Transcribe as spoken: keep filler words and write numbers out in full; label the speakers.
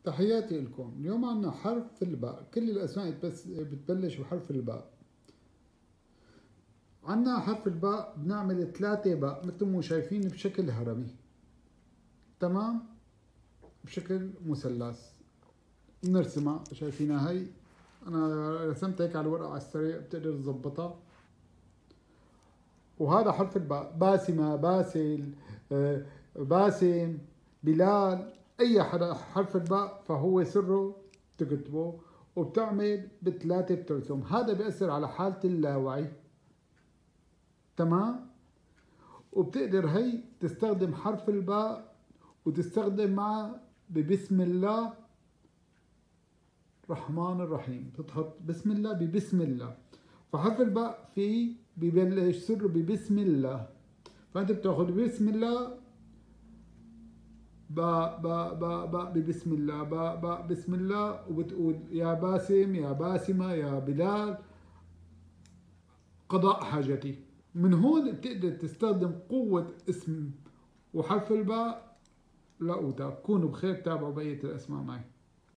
Speaker 1: تحياتي لكم. اليوم عنا حرف الباء. كل الأسماء بس بتبلش بحرف الباء. عنا حرف الباء بنعمل ثلاثة باء مثل ما شايفين بشكل هرمي، تمام، بشكل مثلث. بنرسمها، شايفينها هي أنا رسمتها هيك على الورقة على السريع، بتقدر تظبطها. وهذا حرف الباء: باسمة، باسل، باسم، بلال. أي حرف الباء فهو سره تكتبه وبتعمل بثلاثة بترسم. هذا بيأثر على حالة اللاوعي، تمام. وبتقدر هي تستخدم حرف الباء وتستخدم معه ببسم الله الرحمن الرحيم، تحط بسم الله ببسم الله. فحرف الباء في ببلش سره ببسم الله، فأنت بتاخذ بسم الله باء باء باء باء ببسم الله، باء باء بسم الله، وبتقول يا باسم، يا باسمة، يا بلال، قضاء حاجتي. من هون بتقدر تستخدم قوة اسم وحرف الباء. لا، كونوا بخير، تابعوا بقية الأسماء معي.